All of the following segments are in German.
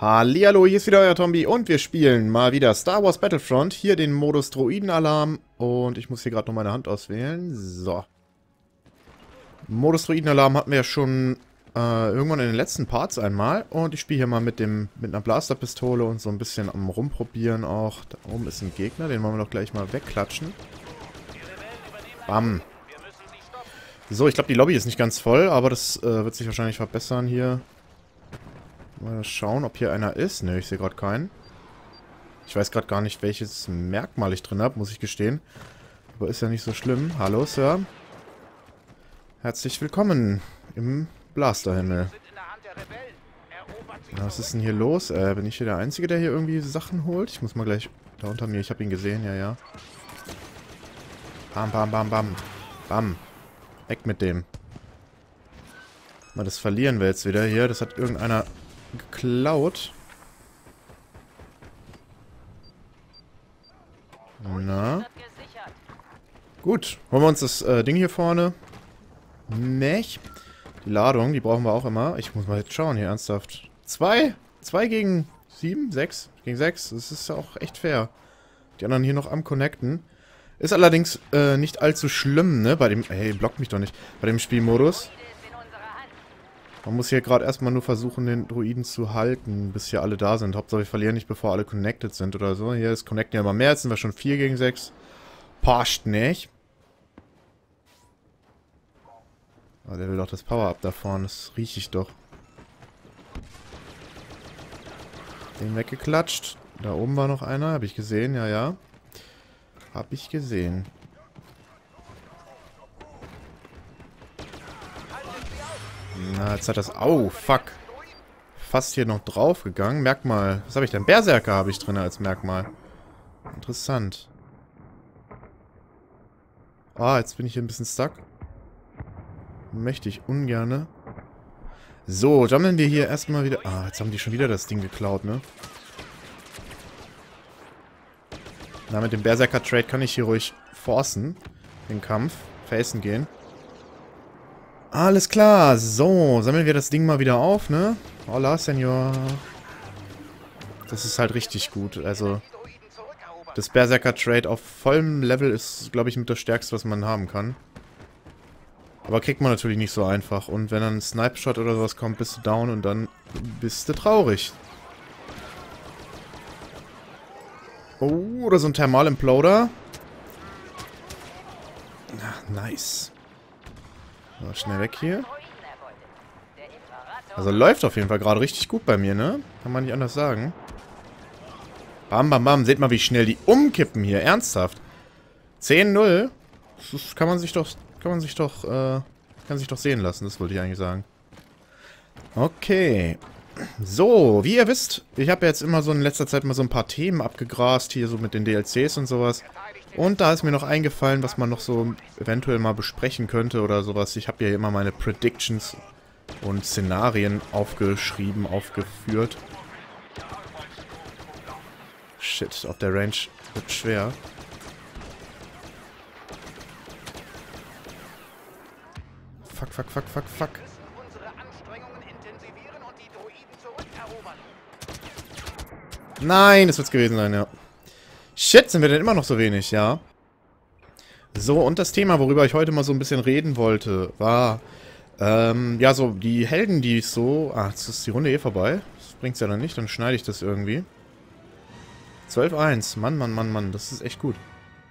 Hallihallo, hier ist wieder euer Tombi und wir spielen mal wieder Star Wars Battlefront. Hier den Modus Droidenalarm und ich muss hier gerade noch meine Hand auswählen. So. Modus Droidenalarm hatten wir ja schon irgendwann in den letzten Parts einmal. Und ich spiele hier mal mit einer Blasterpistole und so ein bisschen am Rumprobieren auch. Da oben ist ein Gegner, den wollen wir doch gleich mal wegklatschen. Bam. So, ich glaube die Lobby ist nicht ganz voll, aber das wird sich wahrscheinlich verbessern hier. Mal schauen, ob hier einer ist. Ne, ich sehe gerade keinen. Ich weiß gerade gar nicht, welches Merkmal ich drin habe, muss ich gestehen. Aber ist ja nicht so schlimm. Hallo, Sir. Herzlich willkommen im Blasterhimmel. Was ist denn hier los? Bin ich hier der Einzige, der hier irgendwie Sachen holt? Ich muss mal gleich da unter mir. Ich habe ihn gesehen, ja, ja. Bam, bam, bam, bam. Bam. Weg mit dem. Mal, das verlieren wir jetzt wieder hier. Das hat irgendeiner geklaut. Na. Gut. Holen wir uns das Ding hier vorne. Mech. Die Ladung, die brauchen wir auch immer. Ich muss mal jetzt schauen hier, ernsthaft. 2 gegen 7? 6 gegen 6. Das ist ja auch echt fair. Die anderen hier noch am Connecten. Ist allerdings nicht allzu schlimm, ne? Bei dem... Hey, blockt mich doch nicht. Bei dem Spielmodus. Man muss hier gerade erstmal nur versuchen, den Druiden zu halten, bis hier alle da sind. Hauptsache wir verlieren nicht, bevor alle connected sind oder so. Hier ist Connecten ja immer mehr. Jetzt sind wir schon 4 gegen 6. Passt nicht. Oh, der will doch das Power-Up da vorne. Das rieche ich doch. Den weggeklatscht. Da oben war noch einer. Habe ich gesehen, ja, ja. Habe ich gesehen. Na, jetzt hat das... Oh, fuck. Fast hier noch draufgegangen. Merkmal. Was habe ich denn? Berserker habe ich drin als Merkmal. Interessant. Ah, jetzt bin ich hier ein bisschen stuck. Möchte ich ungerne. So, sammeln wir hier erstmal wieder... Ah, jetzt haben die schon wieder das Ding geklaut, ne? Na, mit dem Berserker-Trade kann ich hier ruhig forcen. Den Kampf. Facen gehen. Alles klar. So, sammeln wir das Ding mal wieder auf, ne? Hola, Senor. Das ist halt richtig gut. Also, das Berserker-Trade auf vollem Level ist, glaube ich, mit das Stärkste, was man haben kann. Aber kriegt man natürlich nicht so einfach. Und wenn dann ein Snipe-Shot oder sowas kommt, bist du down und dann bist du traurig. Oh, oder so ein Thermal-Imploder. Ach, nice. So, schnell weg hier. Also läuft auf jeden Fall gerade richtig gut bei mir, ne? Kann man nicht anders sagen. Bam, bam, bam. Seht mal, wie schnell die umkippen hier. Ernsthaft. 10-0. Das kann sich doch sehen lassen. Das wollte ich eigentlich sagen. Okay. So, wie ihr wisst, ich habe jetzt immer so in letzter Zeit mal so ein paar Themen abgegrast, hier so mit den DLCs und sowas. Und da ist mir noch eingefallen, was man noch so eventuell mal besprechen könnte oder sowas. Ich habe ja immer meine Predictions und Szenarien aufgeschrieben, aufgeführt. Shit, auf der Range wird schwer. Fuck, fuck, fuck, fuck, fuck. Nein, das wird's gewesen sein, ja. Shit, sind wir denn immer noch so wenig, ja. So, und das Thema, worüber ich heute mal so ein bisschen reden wollte, war, ja, so die Helden, die es so... Ah, jetzt ist die Runde eh vorbei. Das bringt's ja dann nicht, dann schneide ich das irgendwie. 12-1. Mann, Mann, Mann, Mann, das ist echt gut.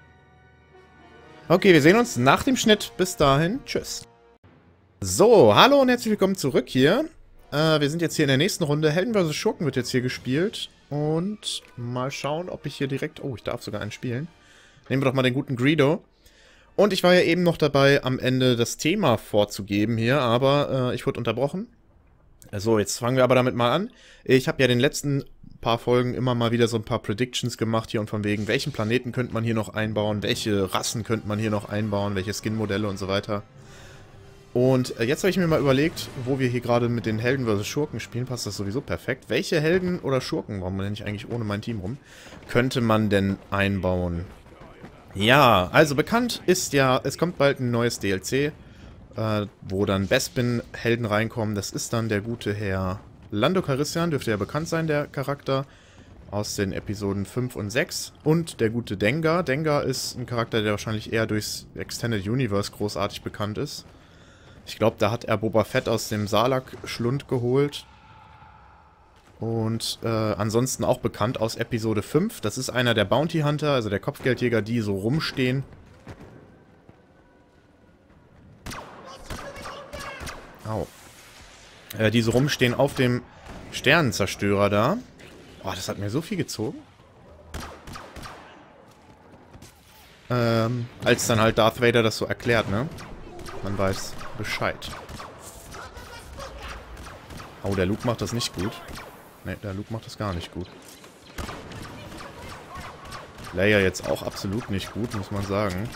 Okay, wir sehen uns nach dem Schnitt. Bis dahin, tschüss. So, hallo und herzlich willkommen zurück hier. Wir sind jetzt hier in der nächsten Runde. Helden vs. Schurken wird jetzt hier gespielt. Und mal schauen, ob ich hier direkt... Oh, ich darf sogar einen spielen. Nehmen wir doch mal den guten Greedo. Und ich war ja eben noch dabei, am Ende das Thema vorzugeben hier, aber ich wurde unterbrochen. So, jetzt fangen wir aber damit mal an. Ich habe ja in den letzten paar Folgen immer mal wieder so ein paar Predictions gemacht hier und von wegen, welchen Planeten könnte man hier noch einbauen, welche Rassen könnte man hier noch einbauen, welche Skin-Modelle und so weiter. Und jetzt habe ich mir mal überlegt, wo wir hier gerade mit den Helden vs. Schurken spielen, passt das sowieso perfekt. Welche Helden oder Schurken, warum nenne ich eigentlich ohne mein Team rum, könnte man denn einbauen? Ja, also bekannt ist ja, es kommt bald ein neues DLC, wo dann Bespin-Helden reinkommen. Das ist dann der gute Herr Lando Calrissian dürfte ja bekannt sein, der Charakter. Aus den Episoden 5 und 6. Und der gute Dengar. Dengar ist ein Charakter, der wahrscheinlich eher durchs Extended Universe großartig bekannt ist. Ich glaube, da hat er Boba Fett aus dem Sarlacc-Schlund geholt. Und ansonsten auch bekannt aus Episode 5. Das ist einer der Bounty Hunter, also der Kopfgeldjäger, die so rumstehen. Au. Die so rumstehen auf dem Sternenzerstörer da. Oh, das hat mir so viel gezogen. Als dann halt Darth Vader das so erklärt, ne? Man weiß Bescheid. Oh, der Luke macht das nicht gut. Ne, der Luke macht das gar nicht gut. Leia jetzt auch absolut nicht gut, muss man sagen.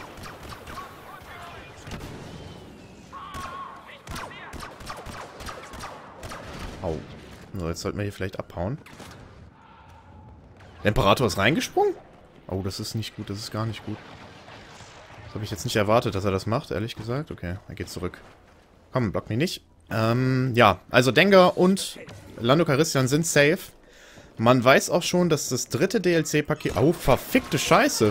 Au. So, jetzt sollten wir hier vielleicht abhauen. Der Imperator ist reingesprungen? Oh, das ist nicht gut, das ist gar nicht gut. Das habe ich jetzt nicht erwartet, dass er das macht, ehrlich gesagt. Okay, er geht zurück. Komm, block mich nicht. Ja, also Dengar und Lando Calrissian sind safe. Man weiß auch schon, dass das dritte DLC-Paket... Oh, verfickte Scheiße!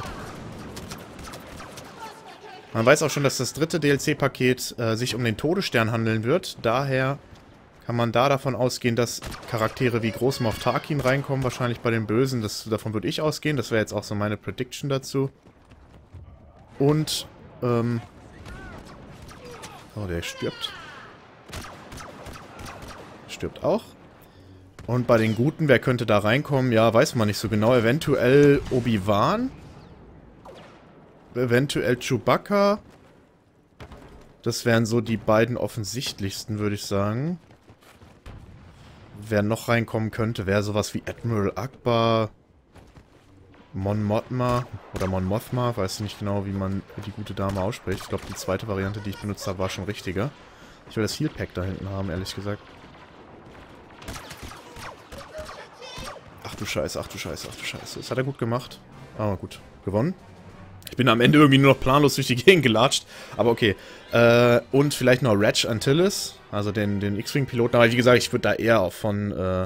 Man weiß auch schon, dass das dritte DLC-Paket sich um den Todesstern handeln wird. Daher kann man da davon ausgehen, dass Charaktere wie Groß Moff Tarkin reinkommen. Wahrscheinlich bei den Bösen. Davon würde ich ausgehen. Das wäre jetzt auch so meine Prediction dazu. Und, oh, der stirbt. Stirbt auch. Und bei den Guten, wer könnte da reinkommen? Ja, weiß man nicht so genau. Eventuell Obi-Wan. Eventuell Chewbacca. Das wären so die beiden offensichtlichsten, würde ich sagen. Wer noch reinkommen könnte, wäre sowas wie Admiral Akbar. Mon Mothma. Oder Mon Mothma. Weiß nicht genau, wie man die gute Dame ausspricht. Ich glaube, die zweite Variante, die ich benutzt habe, war schon richtiger. Ich will das Heal Pack da hinten haben, ehrlich gesagt. Ach du Scheiße, ach du Scheiße, ach du Scheiße. Das hat er gut gemacht. Aber gut, gewonnen. Ich bin am Ende irgendwie nur noch planlos durch die Gegend gelatscht. Aber okay. Und vielleicht noch Reg Antilles. Also den X-Wing-Piloten. Aber wie gesagt, ich würde da eher auch von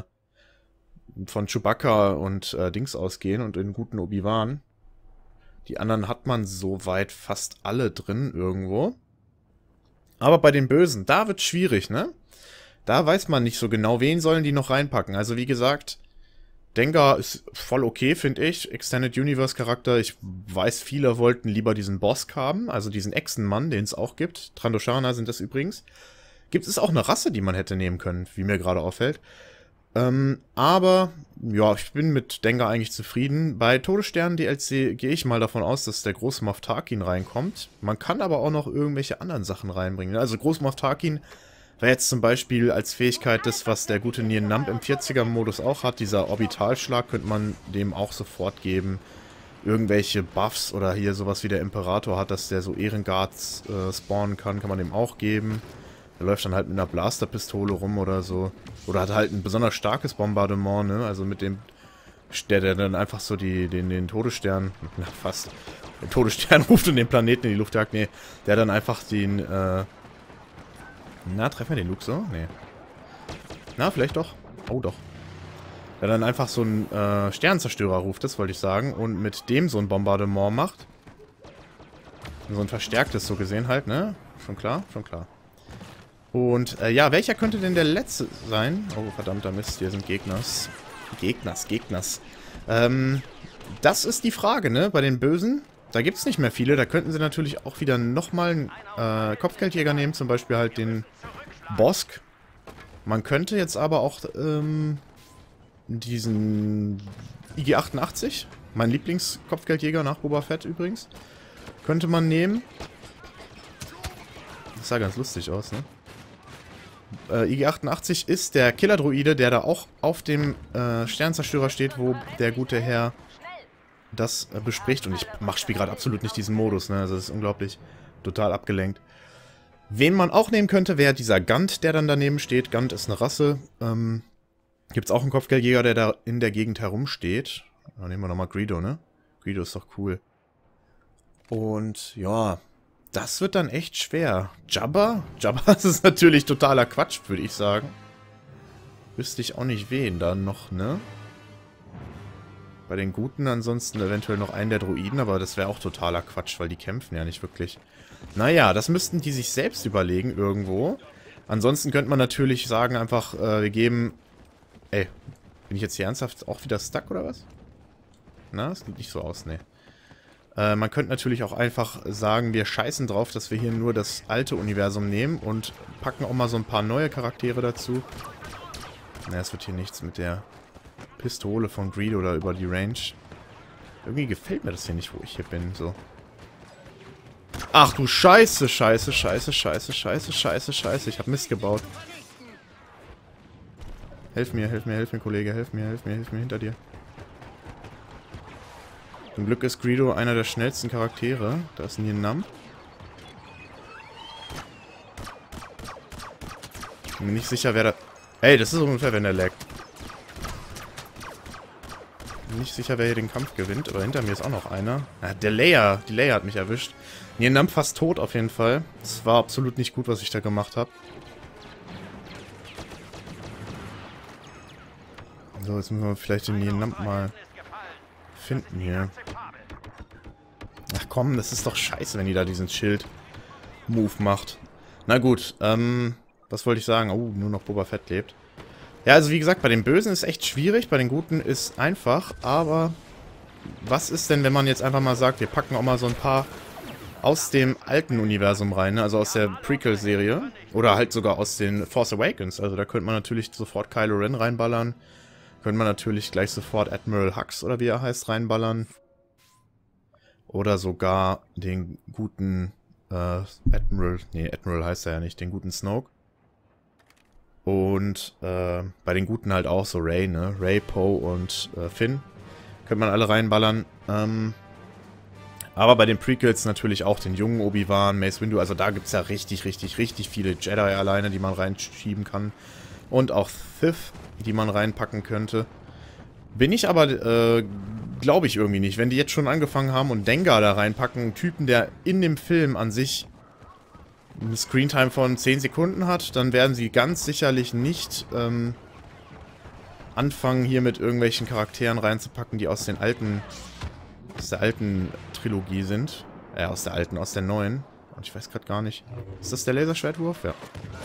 Chewbacca und Dings ausgehen. Und den guten Obi-Wan. Die anderen hat man soweit fast alle drin irgendwo. Aber bei den Bösen, da wird es schwierig, ne? Da weiß man nicht so genau, wen sollen die noch reinpacken. Also wie gesagt... Dengar ist voll okay, finde ich. Extended Universe Charakter. Ich weiß, viele wollten lieber diesen Bosk haben. Also diesen Echsenmann, den es auch gibt. Trandoshaner sind das übrigens. Gibt es auch eine Rasse, die man hätte nehmen können, wie mir gerade auffällt. Aber, ja, ich bin mit Dengar eigentlich zufrieden. Bei Todessternen DLC gehe ich mal davon aus, dass der Groß Moff Tarkin reinkommt. Man kann aber auch noch irgendwelche anderen Sachen reinbringen. Also Groß Moff Tarkin... Wäre jetzt zum Beispiel als Fähigkeit das, was der gute Nien Nunb im 40er-Modus auch hat, dieser Orbitalschlag, könnte man dem auch sofort geben. Irgendwelche Buffs oder hier sowas wie der Imperator hat, dass der so Ehrenguards spawnen kann man dem auch geben. Der läuft dann halt mit einer Blasterpistole rum oder so. Oder hat halt ein besonders starkes Bombardement, ne? Also mit dem, der dann einfach so den Todesstern, na fast, den Todesstern ruft und den Planeten in die Luft jagt. Nee, der dann einfach den, na, treffen wir den Luke so? Nee. Na, vielleicht doch. Oh, doch. Der dann einfach so einen Sternenzerstörer ruft, das wollte ich sagen. Und mit dem so ein Bombardement macht. So ein verstärktes so gesehen halt, ne? Schon klar? Schon klar. Und, ja, welcher könnte denn der letzte sein? Oh, verdammter Mist, hier sind Gegners. Gegners. Das ist die Frage, ne? Bei den Bösen. Da gibt es nicht mehr viele. Da könnten sie natürlich auch wieder nochmal einen Kopfgeldjäger nehmen. Zum Beispiel halt den Bosk. Man könnte jetzt aber auch diesen IG-88, mein Lieblingskopfgeldjäger nach Boba Fett übrigens, könnte man nehmen. Das sah ganz lustig aus, ne? IG-88 ist der Killer-Droide, der da auch auf dem Sternzerstörer steht, wo der gute Herr das bespricht. Und ich spiele gerade absolut nicht diesen Modus, ne? Also das ist unglaublich. Total abgelenkt. Wen man auch nehmen könnte, wäre dieser Gant, der dann daneben steht. Gant ist eine Rasse. Gibt es auch einen Kopfgeldjäger, der da in der Gegend herumsteht. Dann nehmen wir nochmal Greedo, ne? Greedo ist doch cool. Und ja, das wird dann echt schwer. Jabba? Jabba ist natürlich totaler Quatsch, würde ich sagen. wüsste ich auch nicht wen dann noch, ne? Bei den Guten ansonsten eventuell noch einen der Druiden, aber das wäre auch totaler Quatsch, weil die kämpfen ja nicht wirklich. Naja, das müssten die sich selbst überlegen irgendwo. Ansonsten könnte man natürlich sagen einfach, wir geben... Ey, bin ich jetzt hier ernsthaft auch wieder stuck oder was? Na, das sieht nicht so aus, ne. Man könnte natürlich auch einfach sagen, wir scheißen drauf, dass wir hier nur das alte Universum nehmen und packen auch mal so ein paar neue Charaktere dazu. Na, es wird hier nichts mit der Pistole von Greedo oder über die Range. Irgendwie gefällt mir das hier nicht, wo ich hier bin, so. Ach du Scheiße, Scheiße, Scheiße, Scheiße, Scheiße, Scheiße, Scheiße. Ich hab Mist gebaut. Helf mir, Kollege. Hilf mir hinter dir. Zum Glück ist Greedo einer der schnellsten Charaktere. Da ist ein Nump. Bin mir nicht sicher, wer da... Ey, das ist ungefähr, wenn der laggt. Bin nicht sicher, wer hier den Kampf gewinnt, aber hinter mir ist auch noch einer. Ah, die Leia hat mich erwischt. Nump fast tot auf jeden Fall. Das war absolut nicht gut, was ich da gemacht habe. So, jetzt müssen wir vielleicht den Nump mal finden hier. Ach komm, das ist doch scheiße, wenn die da diesen Schild-Move macht. Na gut, was wollte ich sagen? Oh, nur noch Boba Fett lebt. Ja, also wie gesagt, bei den Bösen ist echt schwierig, bei den Guten ist einfach, aber was ist denn, wenn man jetzt einfach mal sagt, wir packen auch mal so ein paar aus dem alten Universum rein, ne? Also aus der Prequel-Serie oder halt sogar aus den Force Awakens. Also da könnte man natürlich sofort Kylo Ren reinballern. Könnte man natürlich gleich sofort Admiral Hux oder wie er heißt reinballern. Oder sogar den guten Admiral heißt er ja nicht, den guten Snoke. Und bei den Guten halt auch so Rey, ne? Rey, Poe und Finn. Könnte man alle reinballern. Aber bei den Prequels natürlich auch den jungen Obi-Wan, Mace Windu. Also da gibt es ja richtig viele Jedi alleine, die man reinschieben kann. Und auch Sith, die man reinpacken könnte. Bin ich aber, glaube ich irgendwie nicht. Wenn die jetzt schon angefangen haben und Dengar da reinpacken, einen Typen, der in dem Film an sich eine Screentime von 10 Sekunden hat, dann werden sie ganz sicherlich nicht anfangen, hier mit irgendwelchen Charakteren reinzupacken, die aus der alten Trilogie sind. Aus der neuen. Und ich weiß gerade gar nicht. Ist das der Laserschwertwurf? Ja.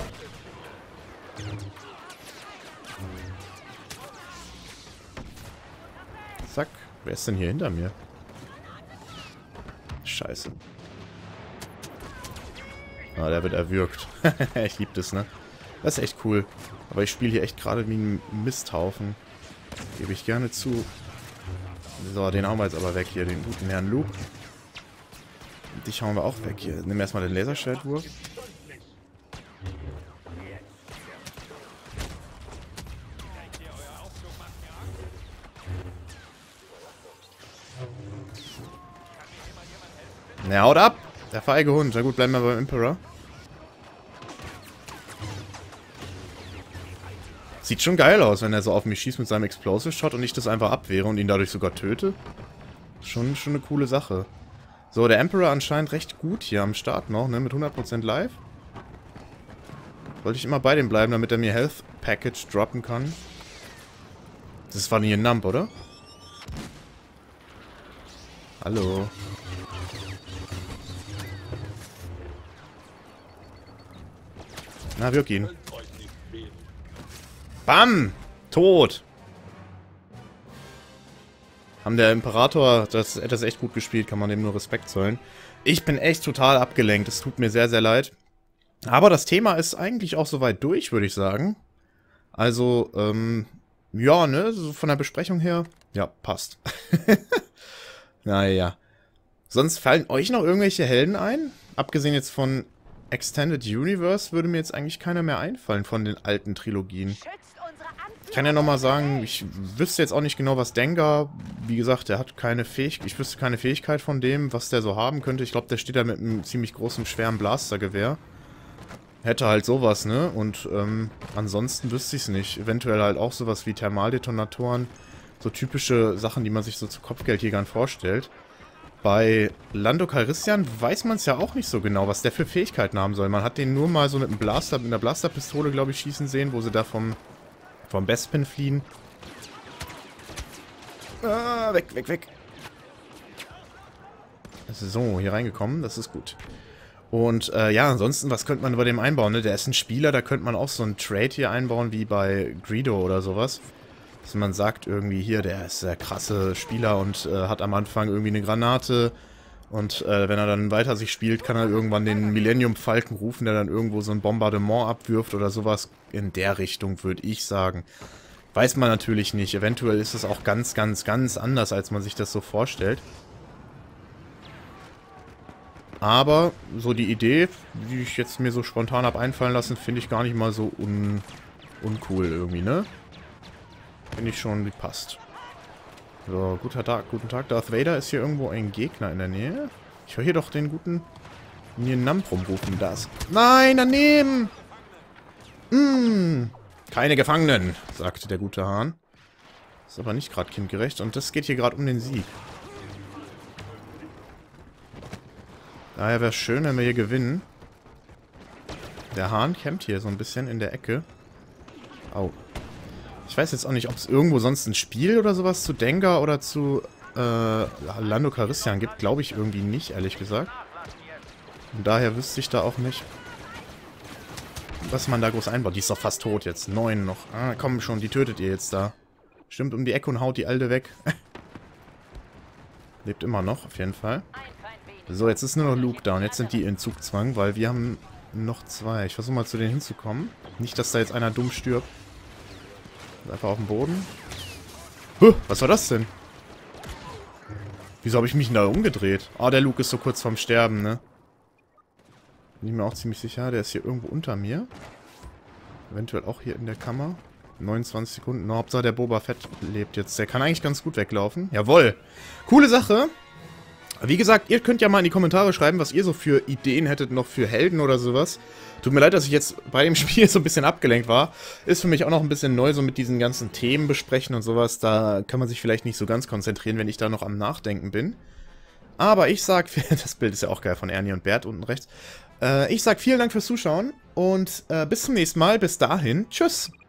Zack. Wer ist denn hier hinter mir? Scheiße. Ah, der wird erwürgt. Ich lieb das, ne? Das ist echt cool. Aber ich spiele hier echt gerade wie ein Misthaufen. Gebe ich gerne zu. So, den hauen wir jetzt aber weg hier, den guten Herrn Luke. Dich hauen wir auch weg hier. Nimm erstmal den Laserschwertwurf. Na, haut ab! Der feige Hund. Na gut, bleiben wir beim Emperor. Sieht schon geil aus, wenn er so auf mich schießt mit seinem Explosive Shot und ich das einfach abwehre und ihn dadurch sogar töte. Schon eine coole Sache. So, der Emperor anscheinend recht gut hier am Start noch, ne? Mit 100% live. Wollte ich immer bei dem bleiben, damit er mir Health Package droppen kann. Das war nie ein Nump, oder? Hallo. Na, wirk ihn. Bam! Tot! Haben der Imperator das echt gut gespielt, kann man dem nur Respekt zollen. Ich bin echt total abgelenkt, es tut mir sehr, sehr leid. Aber das Thema ist eigentlich auch soweit durch, würde ich sagen. Also, ja, ne, so von der Besprechung her, ja, passt. Naja. Sonst fallen euch noch irgendwelche Helden ein? Abgesehen jetzt von Extended Universe würde mir jetzt eigentlich keiner mehr einfallen von den alten Trilogien. Ich kann ja nochmal sagen, ich wüsste jetzt auch nicht genau, was Dengar, wie gesagt, der hat keine Fähigkeit, ich wüsste keine Fähigkeit von dem, was der so haben könnte. Ich glaube, der steht da mit einem ziemlich großen, schweren Blastergewehr. Hätte halt sowas, ne? Und ansonsten wüsste ich es nicht. Eventuell halt auch sowas wie Thermaldetonatoren. So typische Sachen, die man sich so zu Kopfgeldjägern vorstellt. Bei Lando Calrissian weiß man es ja auch nicht so genau, was der für Fähigkeiten haben soll. Man hat den nur mal so mit einem Blaster, mit einer Blasterpistole, glaube ich, schießen sehen, wo sie da vom Vom Bespin fliehen. Ah, weg, weg, weg. So, hier reingekommen, das ist gut. Und ja, ansonsten, was könnte man über dem einbauen, ne? Der ist ein Spieler, da könnte man auch so einen Trade hier einbauen, wie bei Greedo oder sowas. Dass man sagt irgendwie, hier, der ist der krasse Spieler und hat am Anfang irgendwie eine Granate. Und wenn er dann weiter sich spielt, kann er irgendwann den Millennium Falken rufen, der dann irgendwo so ein Bombardement abwirft oder sowas. In der Richtung, würde ich sagen. Weiß man natürlich nicht. Eventuell ist es auch ganz, ganz, ganz anders, als man sich das so vorstellt. Aber so die Idee, die ich jetzt mir so spontan habe einfallen lassen, finde ich gar nicht mal so uncool irgendwie, ne? Finde ich schon, die passt. So, guten Tag. Darth Vader, ist hier irgendwo ein Gegner in der Nähe? Ich höre hier doch den guten Namp rumrufen. Das. Nein, daneben! Keine Gefangenen, sagte der gute Hahn. Ist aber nicht gerade kindgerecht. Und das geht hier gerade um den Sieg. Daher wäre es schön, wenn wir hier gewinnen. Der Hahn campt hier so ein bisschen in der Ecke. Au. Ich weiß jetzt auch nicht, ob es irgendwo sonst ein Spiel oder sowas zu Dengar oder zu Lando Calrissian gibt. Glaube ich irgendwie nicht, ehrlich gesagt. Und daher wüsste ich da auch nicht, was man da groß einbaut. Die ist doch fast tot jetzt. 9 noch. Ah, komm schon, die tötet ihr jetzt da. Stimmt um die Ecke und haut die Alte weg. Lebt immer noch, auf jeden Fall. So, jetzt ist nur noch Luke da und jetzt sind die in Zugzwang, weil wir haben noch 2. Ich versuche mal zu denen hinzukommen. Nicht, dass da jetzt einer dumm stirbt. Einfach auf dem Boden. Huh, was war das denn? Wieso habe ich mich denn da umgedreht? Ah, der Luke ist so kurz vorm Sterben, ne? Bin ich mir auch ziemlich sicher. Der ist hier irgendwo unter mir. Eventuell auch hier in der Kammer. 29 Sekunden. No, Hauptsache der Boba Fett lebt jetzt. Der kann eigentlich ganz gut weglaufen. Jawohl. Coole Sache. Wie gesagt, ihr könnt ja mal in die Kommentare schreiben, was ihr so für Ideen hättet noch für Helden oder sowas. Tut mir leid, dass ich jetzt bei dem Spiel so ein bisschen abgelenkt war. Ist für mich auch noch ein bisschen neu, so mit diesen ganzen Themen besprechen und sowas. Da kann man sich vielleicht nicht so ganz konzentrieren, wenn ich da noch am Nachdenken bin. Aber ich sag, das Bild ist ja auch geil von Ernie und Bert unten rechts. Ich sag vielen Dank fürs Zuschauen und bis zum nächsten Mal. Bis dahin, tschüss.